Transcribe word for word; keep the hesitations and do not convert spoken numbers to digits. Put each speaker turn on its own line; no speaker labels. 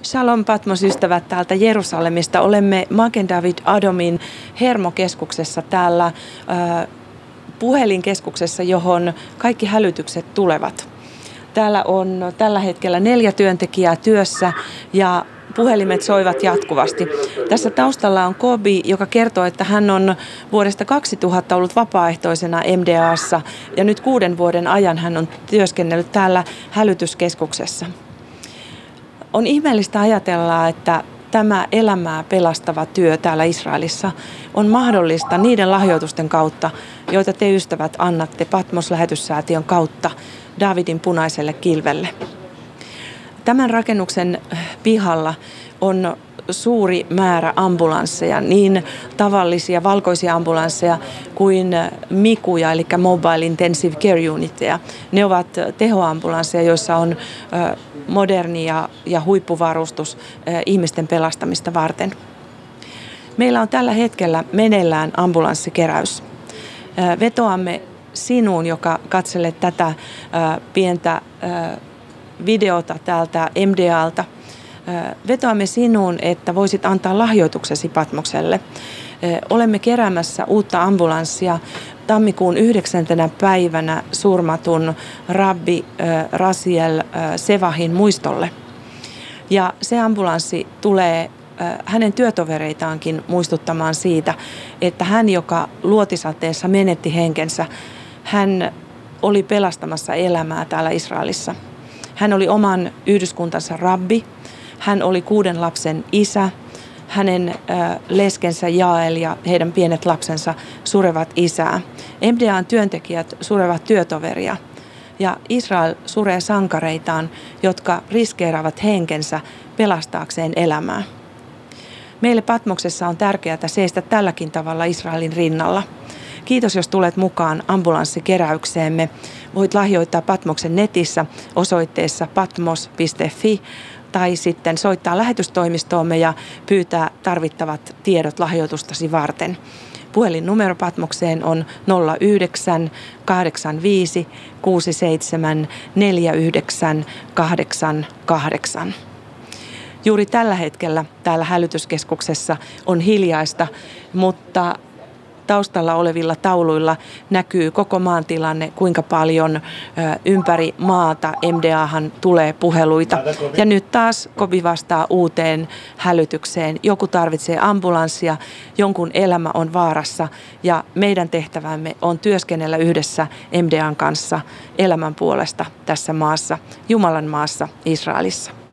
Shalom Patmos-ystävät täältä Jerusalemista. Olemme Magen David Adomin hermokeskuksessa täällä äh, puhelinkeskuksessa, johon kaikki hälytykset tulevat. Täällä on tällä hetkellä neljä työntekijää työssä ja puhelimet soivat jatkuvasti. Tässä taustalla on Kobi, joka kertoo, että hän on vuodesta kaksituhatta ollut vapaaehtoisena M D A:ssa ja nyt kuuden vuoden ajan hän on työskennellyt täällä hälytyskeskuksessa. On ihmeellistä ajatella, että tämä elämää pelastava työ täällä Israelissa on mahdollista niiden lahjoitusten kautta, joita te ystävät annatte Patmos-lähetyssäätiön kautta Davidin punaiselle kilvelle. Tämän rakennuksen pihalla on suuri määrä ambulansseja, niin tavallisia valkoisia ambulansseja kuin mikuja, eli Mobile Intensive Care Unitteja. Ne ovat tehoambulansseja, joissa on moderni ja, ja huippuvarustus ihmisten pelastamista varten. Meillä on tällä hetkellä meneillään ambulanssikeräys. Vetoamme sinuun, joka katselet tätä pientä videota täältä M D A:lta. Vetoamme sinuun, että voisit antaa lahjoituksesi Patmokselle. Olemme keräämässä uutta ambulanssia tammikuun yhdeksäntenä päivänä surmatun rabbi Raziel Sevahin muistolle. Ja se ambulanssi tulee hänen työtovereitaankin muistuttamaan siitä, että hän, joka luotisateessa menetti henkensä, hän oli pelastamassa elämää täällä Israelissa. Hän oli oman yhdyskuntansa rabbi, hän oli kuuden lapsen isä, hänen äh, leskensä Jael ja heidän pienet lapsensa surevat isää. M D A:n työntekijät surevat työtoveria ja Israel suree sankareitaan, jotka riskeeraavat henkensä pelastaakseen elämää. Meille Patmoksessa on tärkeää seistä tälläkin tavalla Israelin rinnalla. Kiitos, jos tulet mukaan ambulanssikeräykseemme. Voit lahjoittaa Patmoksen netissä osoitteessa patmos piste fi tai sitten soittaa lähetystoimistoomme ja pyytää tarvittavat tiedot lahjoitustasi varten. Puhelinnumero Patmokseen on nolla yhdeksän kahdeksan viisi kuusi seitsemän neljä yhdeksän kahdeksan kahdeksan. Juuri tällä hetkellä täällä hälytyskeskuksessa on hiljaista, mutta taustalla olevilla tauluilla näkyy koko maan tilanne, kuinka paljon ympäri maata M D A:han tulee puheluita. Ja nyt taas Kobi vastaa uuteen hälytykseen. Joku tarvitsee ambulanssia, jonkun elämä on vaarassa ja meidän tehtävämme on työskennellä yhdessä M D A:n kanssa elämän puolesta tässä maassa, Jumalan maassa, Israelissa.